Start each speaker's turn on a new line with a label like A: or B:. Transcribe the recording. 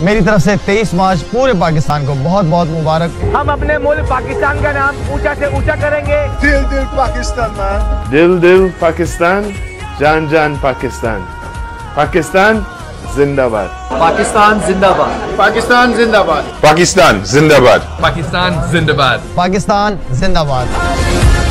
A: मेरी तरफ से 23 मार्च पूरे पाकिस्तान को बहुत बहुत मुबारक।
B: हम अपने मुल्क पाकिस्तान का नाम ऊंचा से ऊंचा करेंगे।
C: दिल दिल पाकिस्तान मैन,
D: दिल दिल पाकिस्तान, जान जान पाकिस्तान। पाकिस्तान जिंदाबाद।
E: पाकिस्तान जिंदाबाद।
C: पाकिस्तान जिंदाबाद।
D: पाकिस्तान जिंदाबाद।
E: पाकिस्तान जिंदाबाद।
A: पाकिस्तान जिंदाबाद।